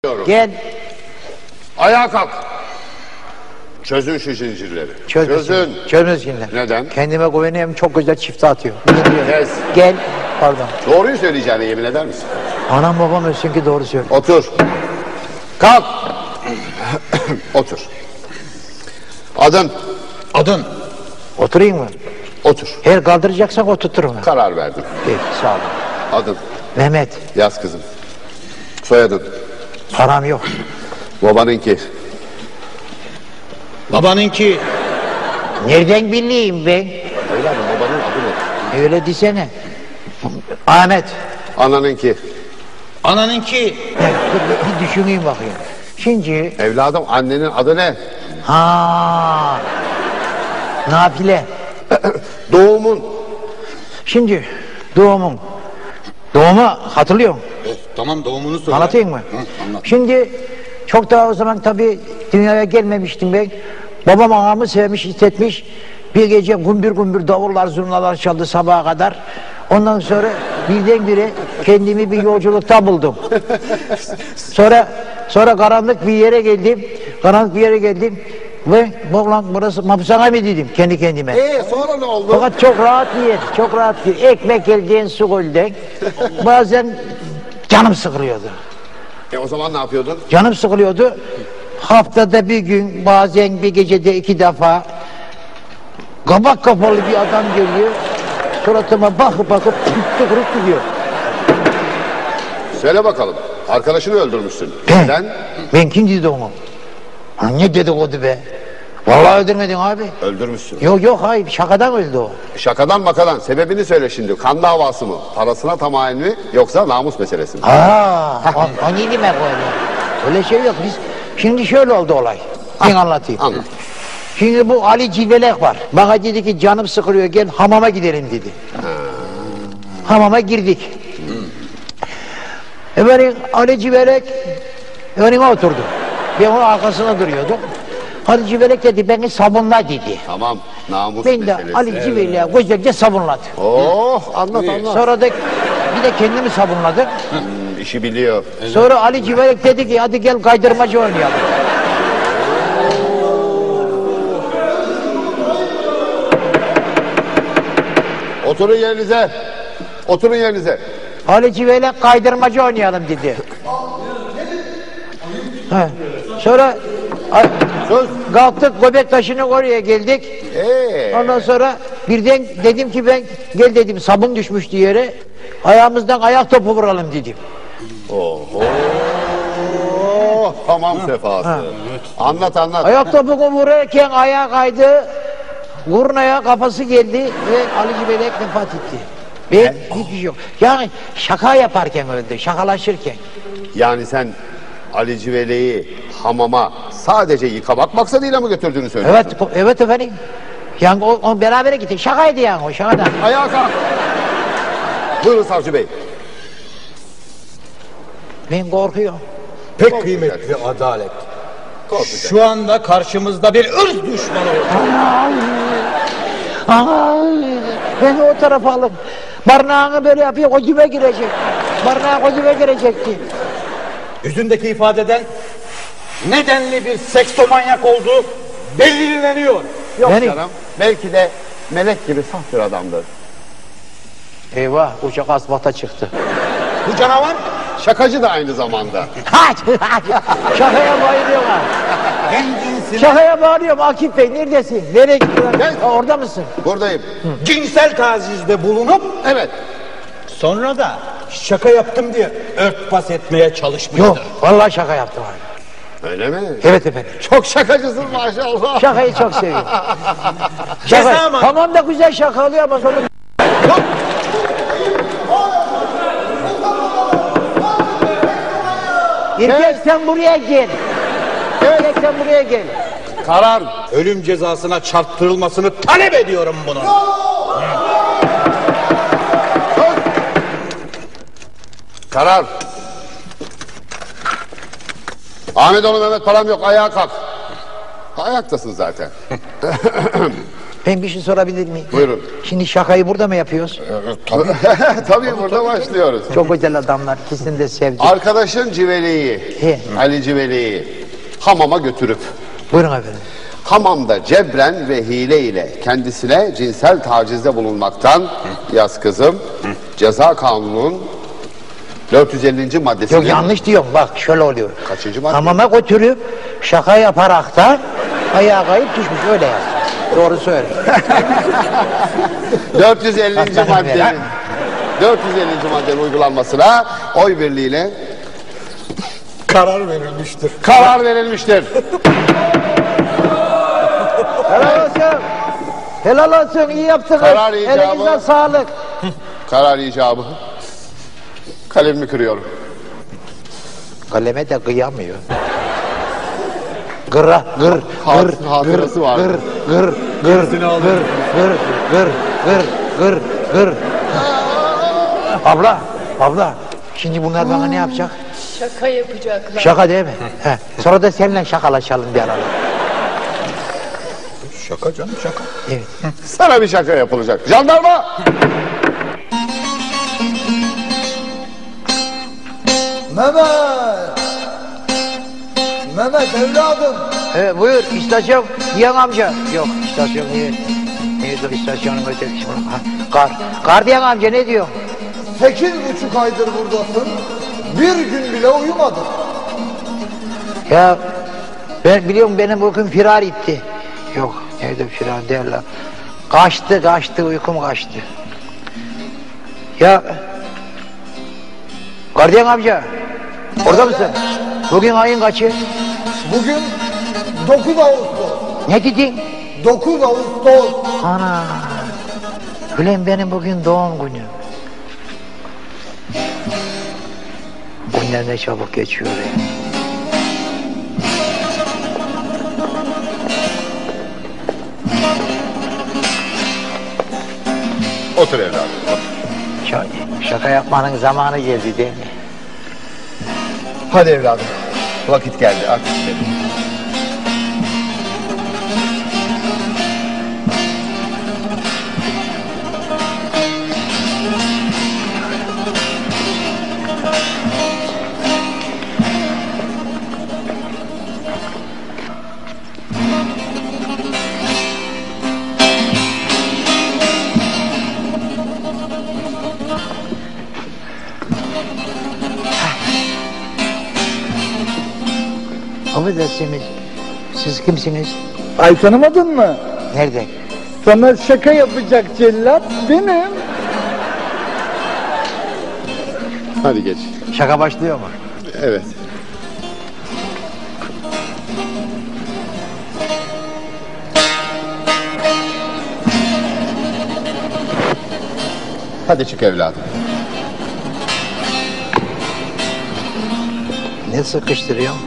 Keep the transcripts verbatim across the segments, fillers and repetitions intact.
Gel. Ayağa kalk. Çözün şu zincirleri. Çöz Çözün. Çözün zincirleri. Neden? Kendime güveniyorum, çok güzel çifte atıyor. Kes. Gel. Pardon. Doğruyu söyleyeceğine yemin eder misin? Anam babam ölsün ki doğru söylüyor. Otur. Kalk. Otur. Adın? Adın? Oturayım mı? Otur. Eğer kaldıracaksan oturturum. Karar verdim. Peki, sağ olun. Adın? Mehmet. Yaz kızım. Soyadın? Param yok. Babanınki? Babanınki? Nereden bileyim ben? Öyle mi? Babanın adı ne? Öyle desene. Ahmet. Ananınki? Ananınki? Ya, bir, bir düşüneyim bakayım. Şimdi... Evladım annenin adı ne? Ha. Nafile. Doğumun? Şimdi doğumun. Doğumu hatırlıyor musun? E, tamam doğumunu söyle. Anlatayım mı? Hı, anlat. Şimdi çok daha o zaman tabii dünyaya gelmemiştim ben. Babam ağamı sevmiş, hissetmiş. Bir gece gümbür gümbür davullar, zurnalar çaldı sabaha kadar. Ondan sonra birdenbire kendimi bir yolculukta buldum. Sonra sonra karanlık bir yere geldim. Karanlık bir yere geldim. Ve bu lan burası mahpushane mi dedim kendi kendime. Ee sonra ne oldu? Fakat çok rahat bir yer, çok rahat bir yer. Ekmek elden, su gölden. Bazen canım sıkılıyordu. E o zaman ne yapıyordun? Canım sıkılıyordu. Haftada bir gün, bazen bir gecede iki defa kabak kafalı bir adam geliyor. Suratıma bakıp bakıp tıkırıp gidiyor. Söyle bakalım. Arkadaşını öldürmüşsün. Ben, Neden? ben kim dedi onu? Ha, ne dedikodu be? Vallahi öldürmedin abi. Öldürmüşsün. Yok yok hayır, şakadan öldü o. Şakadan makadan. Sebebini söyle şimdi. Kan davası mı? Parasına tamamen mi? Yoksa namus meselesi mi? Aa, o, o ne demek öyle? Öyle şey yok. Biz şimdi şöyle oldu olay. Ben anlatayım. Anlat. Şimdi bu Ali Civelek var. Bana dedi ki canım sıkılıyor, gel hamama gidelim dedi. Ha. Hamama girdik. Hmm. E böyle Ali Civelek önüme oturdu. Ben onun arkasına duruyordum. Ali Civelek dedi beni sabunla dedi. Tamam. Namus Ben de meselesi. Ali Civelek'e güzelce sabunladım. Oh anlat anlat. Sonra da bir de kendimi sabunladım. Hmm, işi biliyor. Sonra Ali Civelek dedi ki hadi gel kaydırmacı oynayalım. Oturun yerinize. Oturun yerinize. Ali Civelek kaydırmacı oynayalım dedi. Ha. Sonra Söz. kalktık göbek taşını oraya geldik. Ee. Ondan sonra birden dedim ki ben gel dedim sabun düşmüştü yere. Ayağımızdan ayak topu vuralım dedim. Oho. Tamam sefası. Ha. Anlat anlat. Ayak topunu vururken ayağa kaydı. Vurnaya kafası geldi ve Ali Civelek vefat etti. Ben hiçbir şey yok. Yani şaka yaparken öldü, şakalaşırken. Yani sen Ali Civele'yi hamama sadece yıkamak maksadıyla mı götürdüğünü söylüyorsun? Evet, evet efendim. Yani o, o beraber gittik. Şakaydı yani o, şakadan. Ayağa kalk. Buyurun savcı bey. Ben korkuyorum. Pek kıymetli adalet. Şu anda karşımızda bir ırz düşmanı var. Ay, beni o tarafa alın. Barnağını böyle yapıyor, o gibi girecek. Barnağı o gibi girecekti. Yüzündeki ifadeden nedenli bir seksomanyak olduğu belirleniyor. Yok Yani- canım. Belki de melek gibi saf bir adamdır. Eyvah, uçak asfalta çıktı. Bu canavar Şakacı da aynı zamanda. Şakaya bayılıyorum. hem cinsine Şakaya bağırıyorum. Akif Bey neredesin? Nereye gittin? Gel. Ha, orada mısın? Buradayım. cinsel tacizde bulunup Evet. sonra da şaka yaptım diye örtbas etmeye çalışmıştır. Yok, vallahi şaka yaptım abi. Öyle mi? Evet efendim. Çok şakacısın maşallah. Şakayı çok seviyorum. Ceza Şaka, mı? tamam da güzel şakalıyor ama sonra... Erkek sen buraya gel. Erkek sen buraya gel. Karar. Ölüm cezasına çarptırılmasını talep ediyorum bunu. Karar. Ahmetoğlu Mehmet param yok ayağa kalk. Ayaktasın zaten. Ben bir şey sorabilir miyim? Buyurun. Şimdi şakayı burada mı yapıyoruz? Tabii. Tabii burada başlıyoruz. Çok güzel adamlar. İkisini de sevdim. Arkadaşın Civeli'yi, He. Ali Civeli'yi hamama götürüp Buyurun efendim. hamamda cebren ve hile ile kendisine cinsel tacizde bulunmaktan yaz kızım ceza kanunun dört yüz ellinci maddesinin Yok yanlış diyorum bak şöyle oluyor. Kaçıncı madde? Hamama götürüp şaka yaparak da ayağa kayıp düşmüş öyle yaz. Doğru söyle. dört yüz ellinci Bak, maddenin bak. dört yüz ellinci maddenin uygulanmasına oy birliğiyle Karar verilmiştir. karar verilmiştir. Helal olsun. Helal olsun iyi yaptınız. Karar icabı. Elinize sağlık. Karar icabı. Kalemimi kırıyorum. Kaleme de kıyamıyor. Gıra, gır, gır, Hat- gır, hatırası var. gır, gır, gır, gır, gır, gır, gır, gır, gır. Abla, abla. Şimdi bunlar bana ne yapacak? Şaka yapacaklar. Şaka değil mi? He. Sonra da seninle şakalaşalım bir arada. Şaka canım şaka. Evet. Sana bir şaka yapılacak. Jandarma! Mehmet! Mehmet evladım! Evet, buyur istasyon Diyan amca. Yok istasyon değil. Neydi o istasyonun öteki? Ha, Kar. Kar Diyan amca ne diyor? Sekiz buçuk aydır buradasın. Bir gün bile uyumadın. Ya ben biliyorum benim uykum firar etti. Yok neydi firar derler. Kaçtı kaçtı uykum kaçtı. Ya Gardiyan amca orada mısın? Bugün ayın kaçı? Bugün dokuz Ağustos. Ne dedin? dokuz Ağustos. Ana. Ulan benim bugün doğum günüm. Günler ne çabuk geçiyor ya. Otur evladım. Otur. Şaka, şaka yapmanın zamanı geldi değil mi? Hadi evladım. Vakit geldi artık gidelim. Affedersiniz. Siz kimsiniz? Ay tanımadın mı? Nerede? Sana şaka yapacak cellat benim. Hadi geç. Şaka başlıyor mu? Evet. Hadi çık evladım. Ne sıkıştırıyorsun?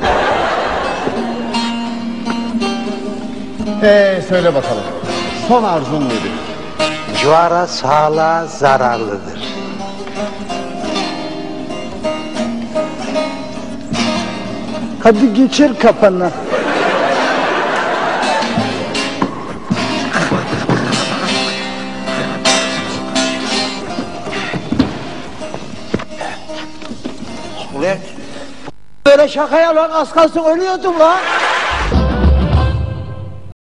Ee, söyle bakalım. Son arzun nedir? Civara sağlığa zararlıdır. Hadi geçir kafana. Ulan böyle şakaya lan az kalsın ölüyordum lan.